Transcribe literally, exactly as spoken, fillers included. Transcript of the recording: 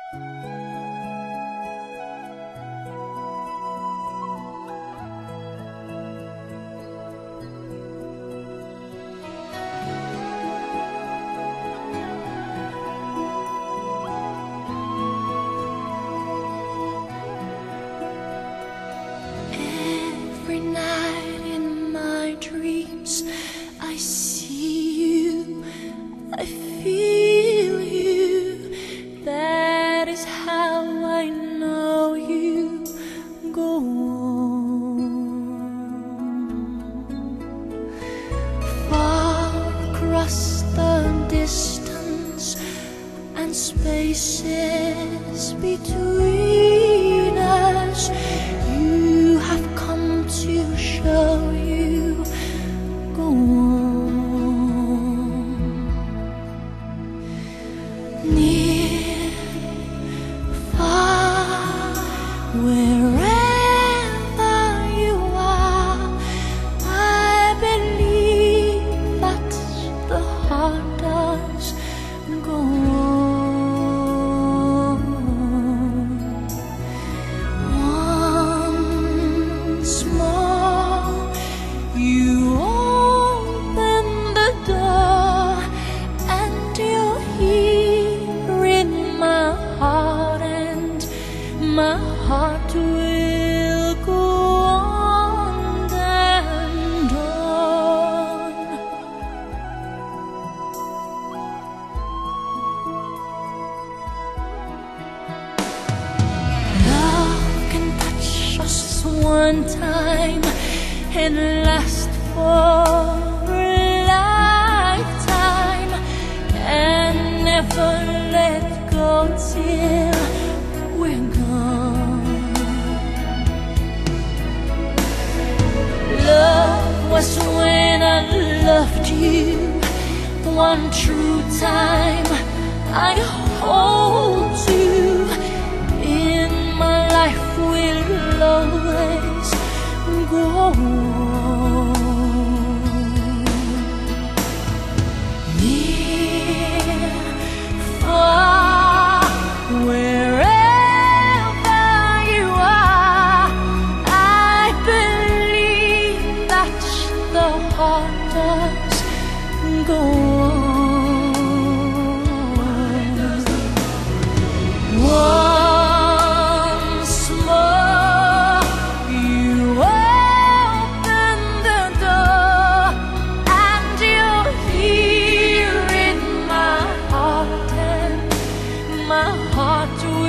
Every night in my dreams I see you, I feel you. That is how I know you. Go on. Far across the distance and spaces between us, you have come to show you. Go on. Near, far, wherever you are, I believe that the heart does. Go on. Once more you open the door, and you're here in my heart, and my heart will go on and on. Love can touch us one time and last for a lifetime, and never let go till we're gone. Love was when I loved you one true time. I'd hold you in my life, will always go on. Near, far, wherever you are, I believe that the heart does go on. Once more you open the door, and you're here in my heart, and my heart will